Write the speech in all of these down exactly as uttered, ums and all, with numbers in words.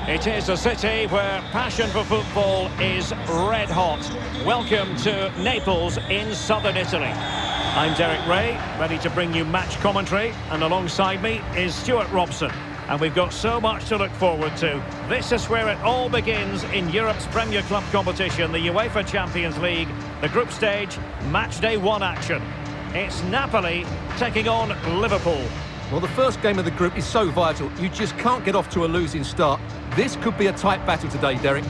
It is a city where passion for football is red hot. Welcome to Naples in southern Italy. I'm Derek Ray, ready to bring you match commentary, and alongside me is Stuart Robson. And we've got so much to look forward to. This is where it all begins in Europe's Premier Club competition, the UEFA Champions League, the group stage, match day one action. It's Napoli taking on Liverpool. Well, the first game of the group is so vital. You just can't get off to a losing start. This could be a tight battle today, Derek.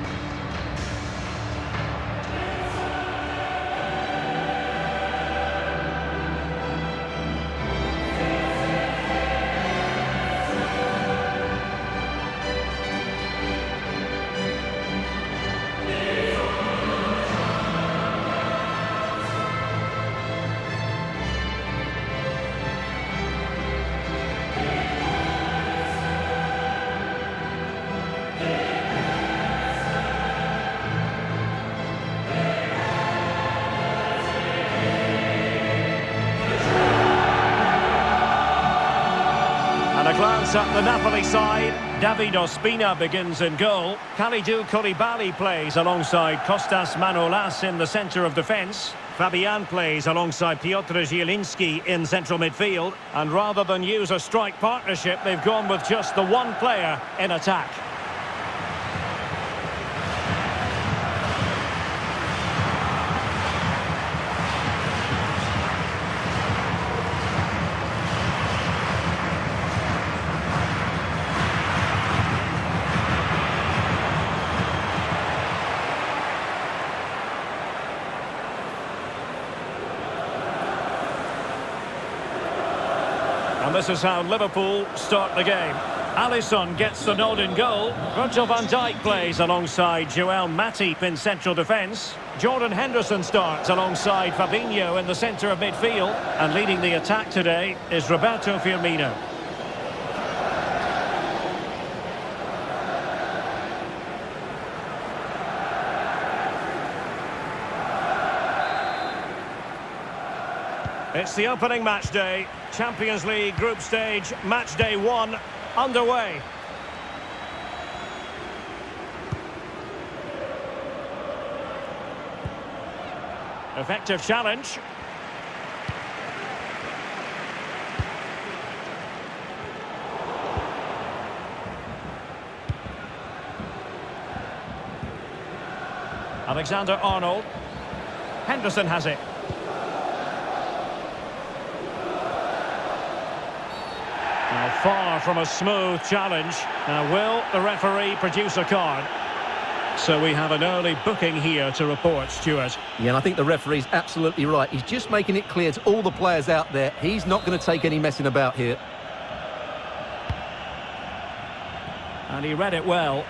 And a glance at the Napoli side. David Ospina begins in goal. Kalidou Koulibaly plays alongside Kostas Manolas in the centre of defence. Fabian plays alongside Piotr Zielinski in central midfield. And rather than use a strike partnership, they've gone with just the one player in attack. And this is how Liverpool start the game. Alisson gets the nod in goal. Virgil van Dijk plays alongside Joel Matip in central defence. Jordan Henderson starts alongside Fabinho in the centre of midfield. And leading the attack today is Roberto Firmino. It's the opening match day. Champions League group stage, match day one, underway. Effective challenge. Alexander-Arnold. Henderson has it. Now, far from a smooth challenge. Now, will the referee produce a card? So we have an early booking here to report, Stuart. Yeah, and I think the referee's absolutely right. He's just making it clear to all the players out there, he's not going to take any messing about here. And he read it well.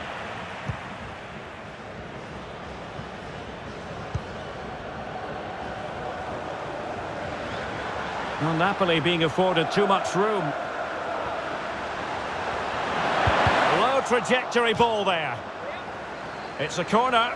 Well, Napoli being afforded too much room. Low trajectory ball there. It's a corner.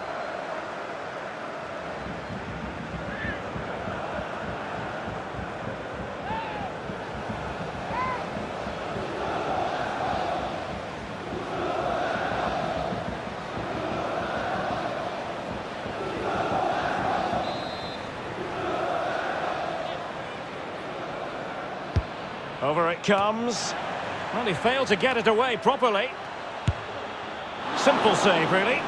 Over it comes. Well, he failed to get it away properly. Simple save, really.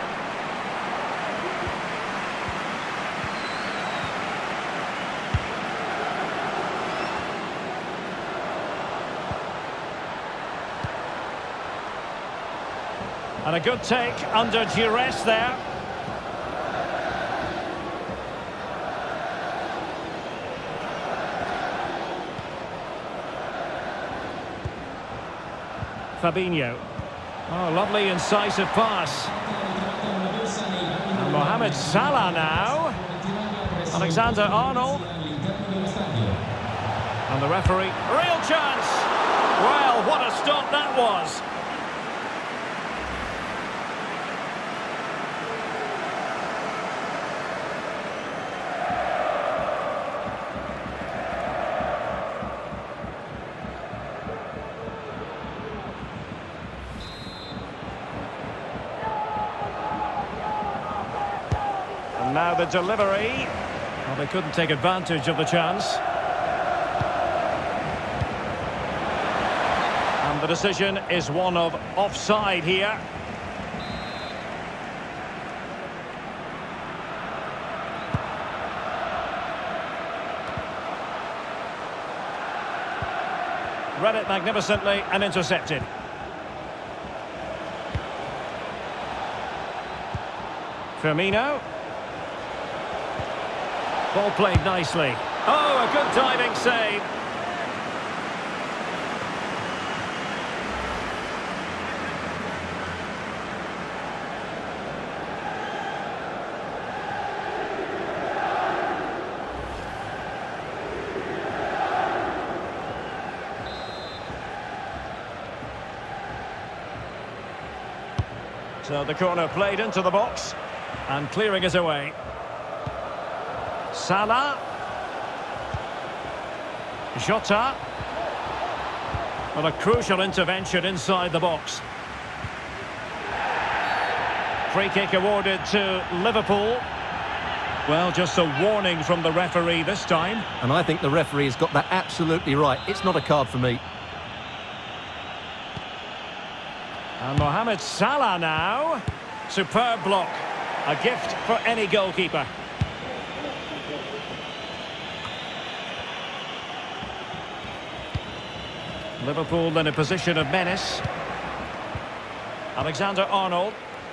And a good take under duress there. Fabinho. Oh, lovely incisive pass. And Mohamed Salah now. Alexander-Arnold. And the referee. Real chance! Well, what a stop that was. now the delivery. Well, they couldn't take advantage of the chance. And the decision is one of offside here. Read it magnificently and intercepted. Firmino. Ball played nicely. Oh, a good diving save. So the corner played into the box and clearing it away. Salah. Jota. Well, a crucial intervention inside the box. Free kick awarded to Liverpool. Well, just a warning from the referee this time. And I think the referee has got that absolutely right. It's not a card for me. And Mohamed Salah now. Superb block. A gift for any goalkeeper. Liverpool in a position of menace. Alexander-Arnold.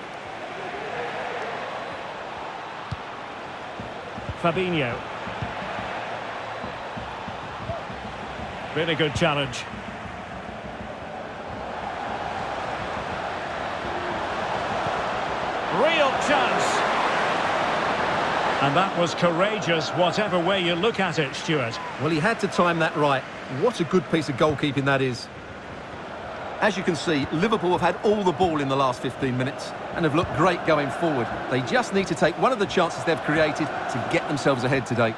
Fabinho. Really good challenge. Real chance. And that was courageous, whatever way you look at it, Stuart. Well, he had to time that right. What a good piece of goalkeeping that is. As you can see, Liverpool have had all the ball in the last fifteen minutes and have looked great going forward. They just need to take one of the chances they've created to get themselves ahead today.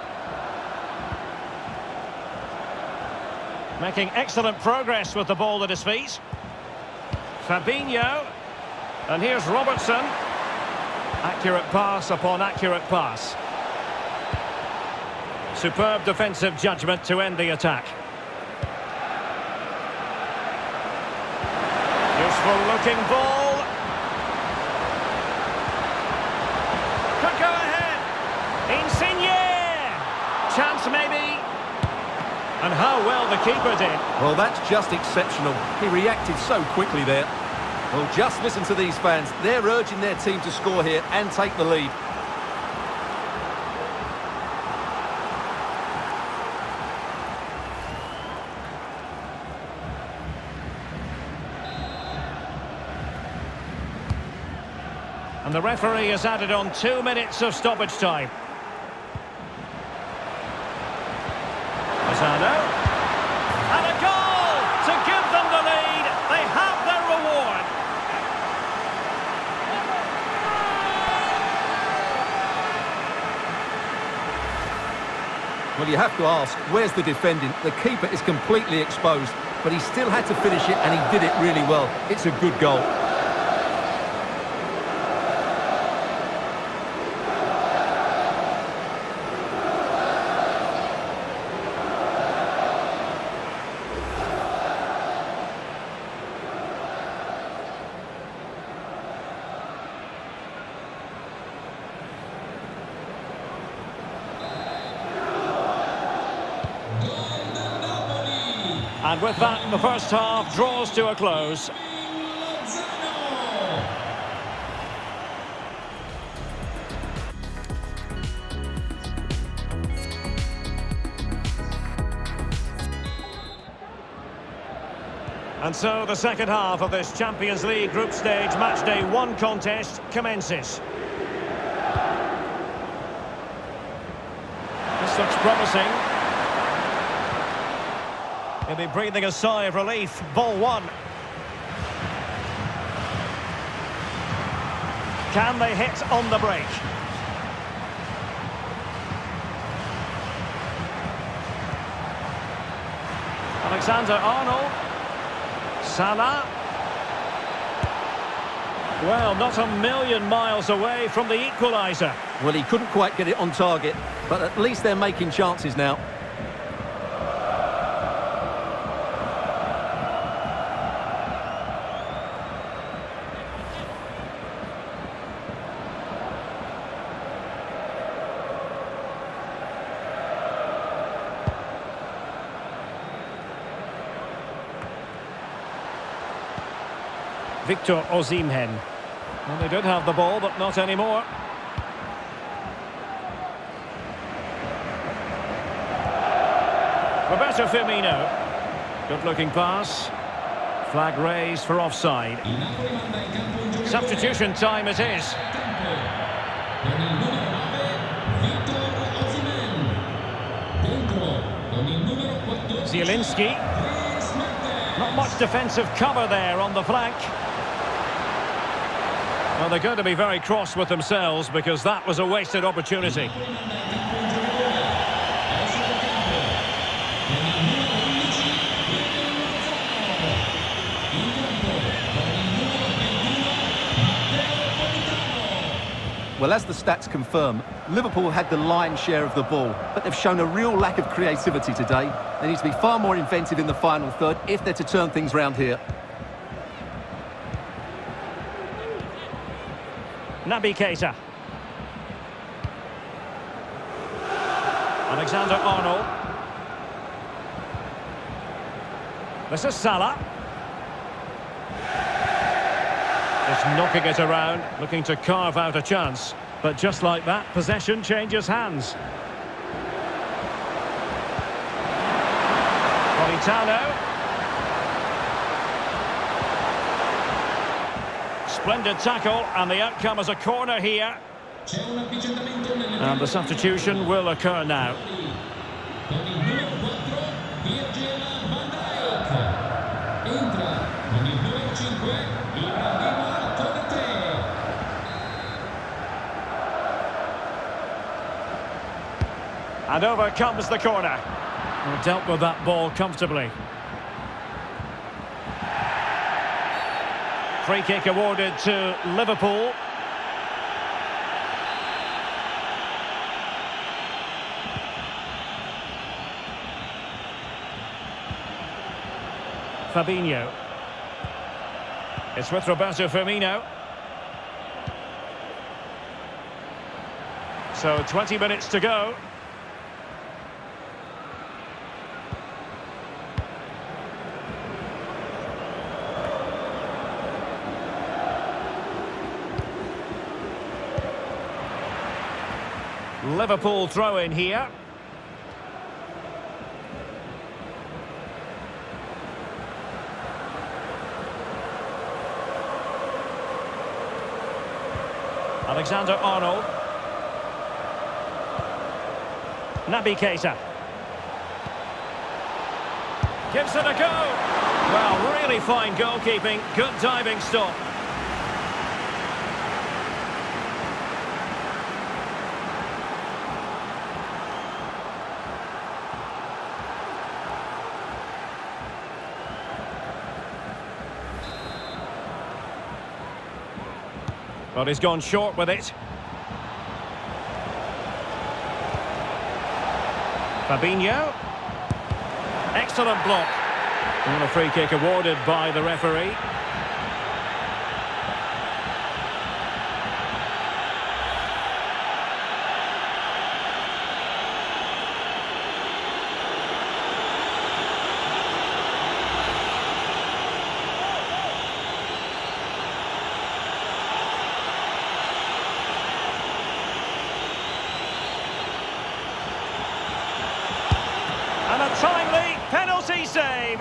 Making excellent progress with the ball at his feet. Fabinho. And here's Robertson. Accurate pass upon accurate pass. Superb defensive judgment to end the attack. Useful looking ball. Could go ahead. Insigne. Chance maybe. And how well the keeper did. Well, that's just exceptional. He reacted so quickly there. Well, just listen to these fans. They're urging their team to score here and take the lead. And the referee has added on two minutes of stoppage time. Lozano. And a goal to give them the lead. They have their reward. Well, you have to ask, where's the defending? The keeper is completely exposed, but he still had to finish it, and he did it really well. It's a good goal. And with that, the first half draws to a close. And so the second half of this Champions League group stage matchday one contest commences. This looks promising. He'll be breathing a sigh of relief. Ball one. Can they hit on the break? Alexander-Arnold. Salah. Well, not a million miles away from the equaliser. Well, he couldn't quite get it on target, but at least they're making chances now. Victor Osimhen. Well, they did have the ball, but not anymore. Roberto Firmino. Good-looking pass. Flag raised for offside. Substitution time it is. Zielinski. Not much defensive cover there on the flank. Well, they're going to be very cross with themselves because that was a wasted opportunity. Well, as the stats confirm, Liverpool had the lion's share of the ball, but they've shown a real lack of creativity today. They need to be far more inventive in the final third if they're to turn things round here. Naby Keita. Alexander-Arnold. This is Salah. Just knocking it around, looking to carve out a chance. But just like that, possession changes hands. Politano. Splendid tackle, and the outcome is a corner here. And the substitution will occur now. And over comes the corner. Well, dealt with that ball comfortably. Free kick awarded to Liverpool. Fabinho. It's with Roberto Firmino. So twenty minutes to go. Liverpool throw in here. Alexander-Arnold. Naby Keita. Gives it a go. Well, really fine goalkeeping. Good diving stop. Well, he's gone short with it. Fabinho. Excellent block. And a free kick awarded by the referee. And a timely penalty save.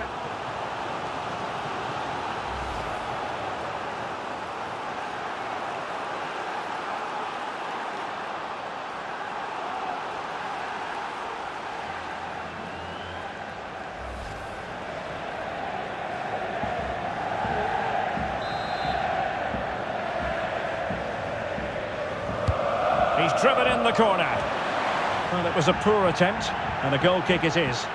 He's driven in the corner. Well, it was a poor attempt, and a goal kick it is.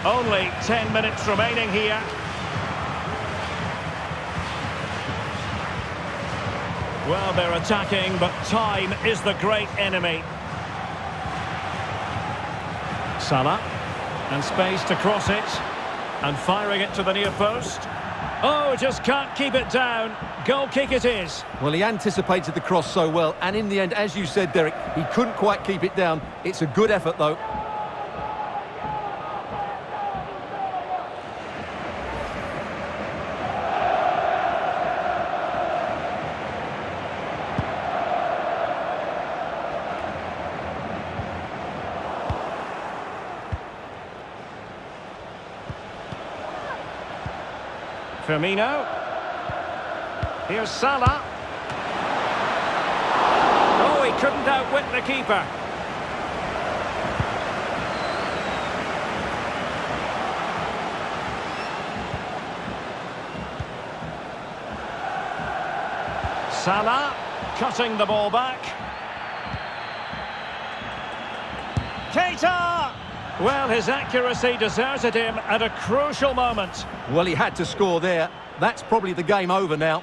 Only ten minutes remaining here. Well, they're attacking, but time is the great enemy. Salah, and space to cross it, and firing it to the near post. Oh, just can't keep it down. Goal kick it is. Well, he anticipated the cross so well, and in the end, as you said, Derek, he couldn't quite keep it down. It's a good effort, though. Firmino. Here's Salah. Oh, he couldn't outwit the keeper. Salah cutting the ball back. Keita! Well, his accuracy deserted him at a crucial moment. Well, he had to score there. That's probably the game over now.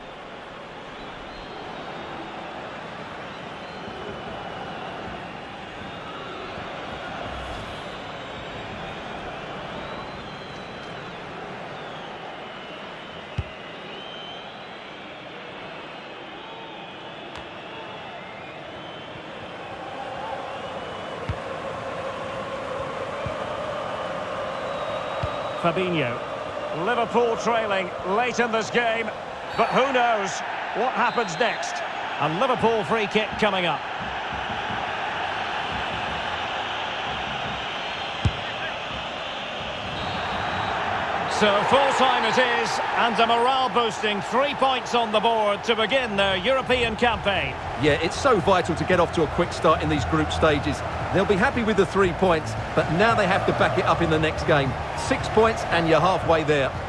Fabinho. Liverpool trailing late in this game, but who knows what happens next. A Liverpool free kick coming up. So full-time it is, and a morale-boosting three points on the board to begin their European campaign. Yeah, it's so vital to get off to a quick start in these group stages. They'll be happy with the three points, but now they have to back it up in the next game. Six points and you're halfway there.